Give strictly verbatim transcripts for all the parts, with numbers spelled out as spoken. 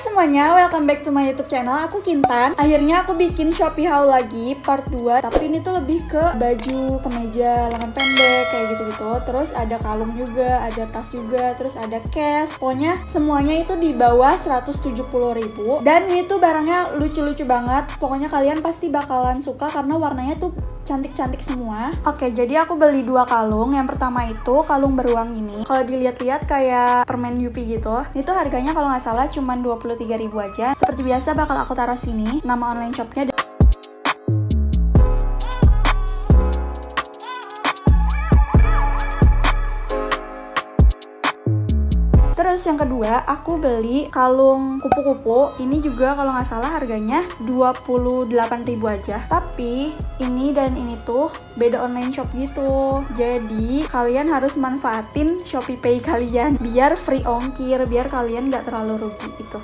semuanya, welcome back to my YouTube channel. Aku Kintan. Akhirnya aku bikin Shopee haul lagi part dua. Tapi ini tuh lebih ke baju, kemeja, lengan pendek kayak gitu-gitu. Terus ada kalung juga, ada tas juga, terus ada cash. Pokoknya semuanya itu di bawah seratus tujuh puluh ribu. Dan ini tuh barangnya lucu-lucu banget. Pokoknya kalian pasti bakalan suka karena warnanya tuh cantik-cantik semua. Oke, jadi aku beli dua kalung. Yang pertama itu kalung beruang ini. Kalau dilihat-lihat kayak permen Yupi gitu. Itu harganya kalau nggak salah cuma dua puluh tiga ribu aja. Seperti biasa bakal aku taruh sini nama online shopnya. Terus yang kedua, aku beli kalung kupu-kupu. Ini juga kalau nggak salah harganya dua puluh delapan ribu aja. Tapi ini dan ini tuh beda online shop gitu. Jadi kalian harus manfaatin Shopee Pay kalian biar free ongkir, biar kalian nggak terlalu rugi gitu.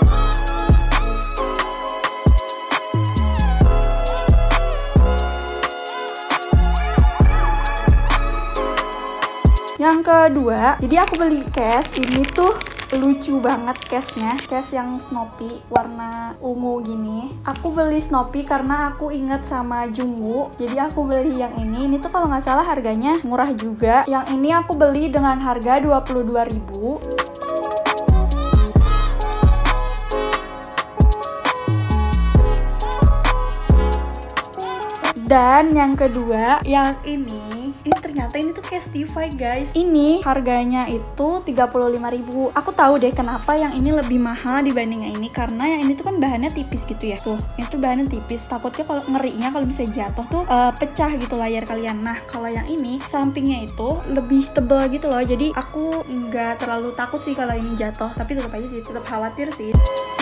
Yang kedua, jadi aku beli cash. Ini tuh lucu banget cashnya, cash yang Snoopy warna ungu gini. Aku beli Snoopy karena aku inget sama Jungwoo, jadi aku beli yang ini. Ini tuh kalau nggak salah harganya murah juga. Yang ini aku beli dengan harga dua puluh dua ribu. Dan yang kedua, yang ini Ini ternyata ini tuh Castify guys. Ini harganya itu tiga puluh lima ribu. Aku tahu deh kenapa yang ini lebih mahal dibanding yang ini. Karena yang ini tuh kan bahannya tipis gitu ya. Tuh, ini tuh bahannya tipis. Takutnya kalau ngerinya kalau bisa jatuh tuh uh, pecah gitu layar kalian. Nah, kalau yang ini sampingnya itu lebih tebal gitu loh. Jadi aku nggak terlalu takut sih kalau ini jatuh. Tapi tetap aja sih, tetap khawatir sih.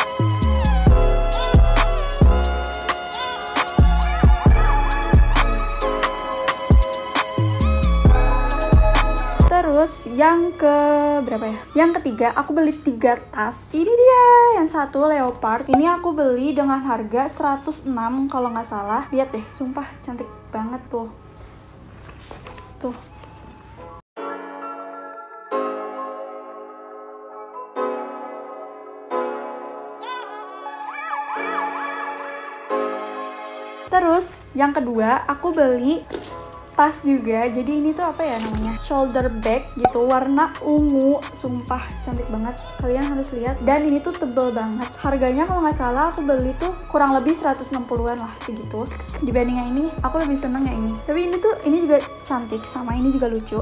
Terus yang ke berapa ya? Yang ketiga, aku beli tiga tas. Ini dia, yang satu leopard. Ini aku beli dengan harga seratus enam kalau nggak salah. Lihat deh, sumpah cantik banget tuh. Tuh. Terus yang kedua, aku beli tas juga. Jadi ini tuh apa ya namanya, shoulder bag gitu, warna ungu. Sumpah cantik banget, kalian harus lihat. Dan ini tuh tebel banget. Harganya kalau nggak salah aku beli tuh kurang lebih seratus enam puluhan lah segitu. Dibanding yang ini aku lebih seneng yang ini. Tapi ini tuh ini juga cantik, sama ini juga lucu.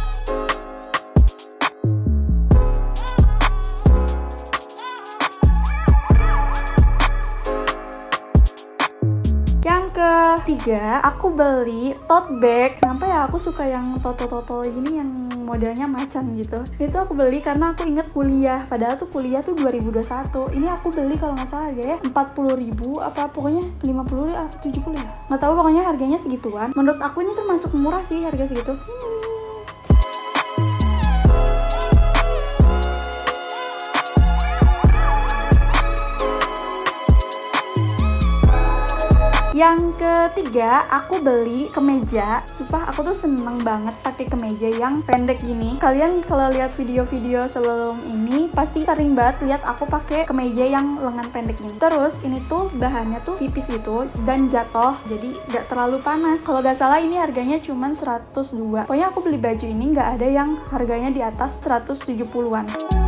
Ketiga, aku beli tote bag. Kenapa ya aku suka yang toto-toto gini yang modelnya macan gitu. Itu aku beli karena aku inget kuliah. Padahal tuh kuliah tuh dua ribu dua puluh satu. Ini aku beli kalau nggak salah harganya empat puluh ribu apa pokoknya lima puluh atau tujuh puluh ya. Nggak tahu, pokoknya harganya segituan. Menurut aku ini termasuk murah sih harga segitu. Hmm. Yang ketiga, aku beli kemeja. Sumpah aku tuh seneng banget pakai kemeja yang pendek gini. Kalian kalau lihat video-video sebelum ini pasti sering banget lihat aku pakai kemeja yang lengan pendek gini. Terus ini tuh bahannya tuh tipis gitu dan jatuh, jadi nggak terlalu panas. Kalau nggak salah ini harganya cuma seratus dua. Pokoknya aku beli baju ini nggak ada yang harganya di atas seratus tujuh puluhan.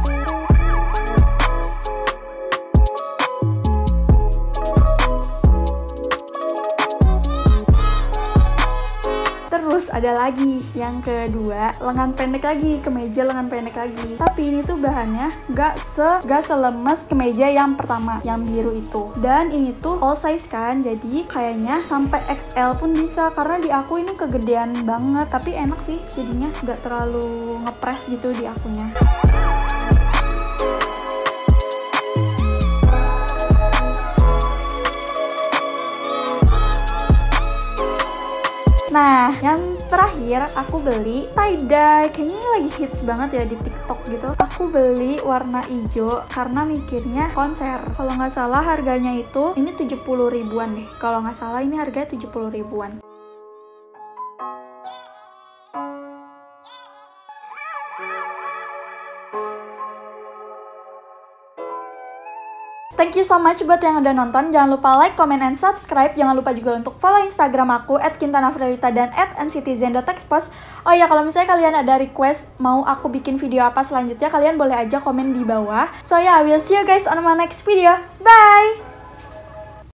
Terus ada lagi yang kedua, lengan pendek lagi, kemeja lengan pendek lagi. Tapi ini tuh bahannya gak se gak selemes kemeja yang pertama, yang biru itu. Dan ini tuh all size kan, jadi kayaknya sampai X L pun bisa. Karena di aku ini kegedean banget, tapi enak sih jadinya, gak terlalu ngepres gitu di akunya. Nah, yang terakhir aku beli tie-dye. Kayaknya ini lagi hits banget ya di TikTok gitu. Aku beli warna hijau karena mikirnya konser. Kalau nggak salah harganya itu ini tujuh puluh ribuan deh. Kalau nggak salah ini harga tujuh puluh ribuan. Thank you so much buat yang udah nonton. Jangan lupa like, comment, and subscribe. Jangan lupa juga untuk follow Instagram aku at kintanafrilita dan at ncitizen dot expos. Oh iya, kalau misalnya kalian ada request mau aku bikin video apa selanjutnya, kalian boleh aja komen di bawah. So yeah, I will see you guys on my next video. Bye!